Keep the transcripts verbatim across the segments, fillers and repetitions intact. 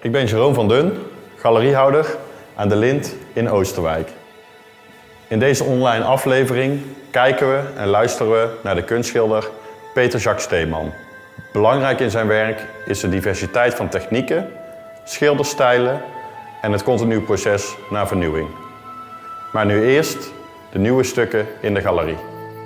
Ik ben Jeroen van Dun, galeriehouder aan de Lint in Oosterwijk. In deze online aflevering kijken we en luisteren we naar de kunstschilder Peter-Jacques Steeman. Belangrijk in zijn werk is de diversiteit van technieken, schilderstijlen en het continu proces naar vernieuwing. Maar nu eerst de nieuwe stukken in de galerie.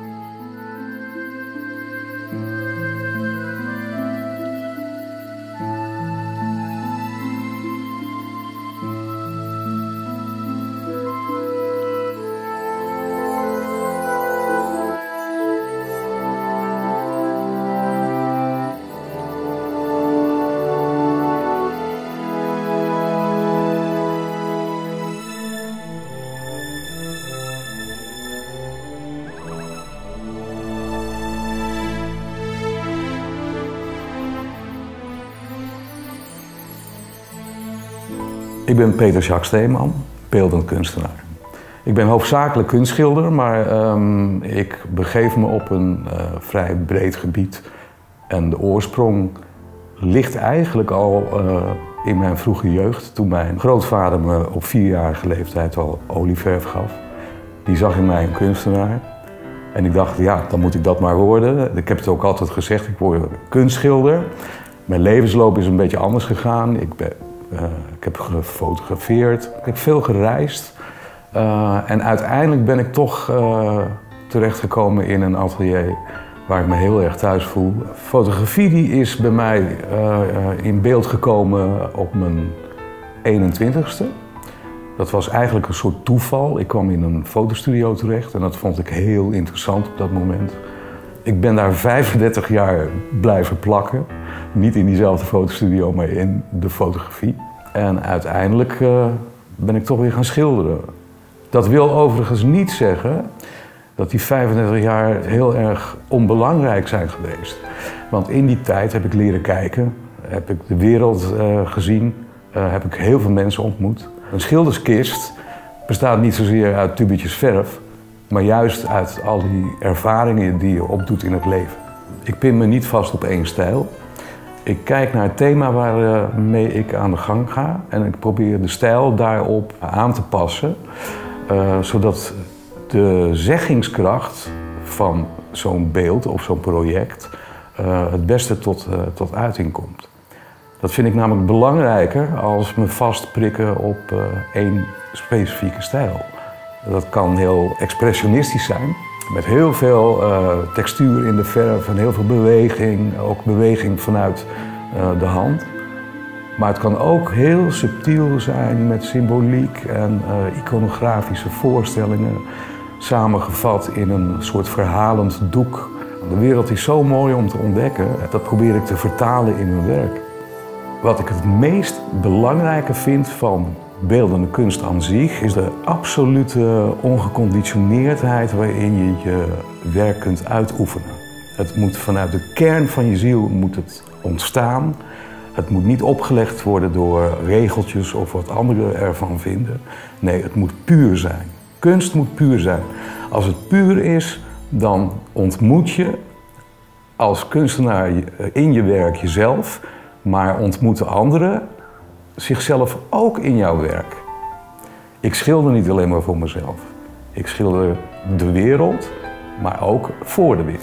Ik ben Peter-Jacques Steeman, beeldend kunstenaar. Ik ben hoofdzakelijk kunstschilder, maar um, ik begeef me op een uh, vrij breed gebied. En de oorsprong ligt eigenlijk al uh, in mijn vroege jeugd, toen mijn grootvader me op vierjarige leeftijd al olieverf gaf. Die zag in mij een kunstenaar. En ik dacht, ja, dan moet ik dat maar worden. Ik heb het ook altijd gezegd, ik word kunstschilder. Mijn levensloop is een beetje anders gegaan. Ik ben Uh, ik heb gefotografeerd, ik heb veel gereisd uh, en uiteindelijk ben ik toch uh, terechtgekomen in een atelier waar ik me heel erg thuis voel. Fotografie die is bij mij uh, uh, in beeld gekomen op mijn eenentwintigste. Dat was eigenlijk een soort toeval. Ik kwam in een fotostudio terecht en dat vond ik heel interessant op dat moment. Ik ben daar vijfendertig jaar blijven plakken. Niet in diezelfde fotostudio, maar in de fotografie. En uiteindelijk uh, ben ik toch weer gaan schilderen. Dat wil overigens niet zeggen dat die vijfendertig jaar heel erg onbelangrijk zijn geweest. Want in die tijd heb ik leren kijken, heb ik de wereld uh, gezien, uh, heb ik heel veel mensen ontmoet. Een schilderskist bestaat niet zozeer uit tubetjes verf, maar juist uit al die ervaringen die je opdoet in het leven. Ik pin me niet vast op één stijl. Ik kijk naar het thema waarmee ik aan de gang ga en ik probeer de stijl daarop aan te passen, uh, zodat de zeggingskracht van zo'n beeld of zo'n project uh, het beste tot, uh, tot uiting komt. Dat vind ik namelijk belangrijker als me vastprikken op uh, één specifieke stijl. Dat kan heel expressionistisch zijn, met heel veel uh, textuur in de verf en heel veel beweging, ook beweging vanuit uh, de hand. Maar het kan ook heel subtiel zijn met symboliek en uh, iconografische voorstellingen, samengevat in een soort verhalend doek. De wereld is zo mooi om te ontdekken, dat probeer ik te vertalen in mijn werk. Wat ik het meest belangrijke vind van beeldende kunst aan zich is de absolute ongeconditioneerdheid waarin je je werk kunt uitoefenen. Het moet vanuit de kern van je ziel moet het ontstaan. Het moet niet opgelegd worden door regeltjes of wat anderen ervan vinden. Nee, het moet puur zijn. Kunst moet puur zijn. Als het puur is, dan ontmoet je als kunstenaar in je werk jezelf, maar ontmoeten anderen zichzelf ook in jouw werk. Ik schilder niet alleen maar voor mezelf. Ik schilder de wereld, maar ook voor de wereld.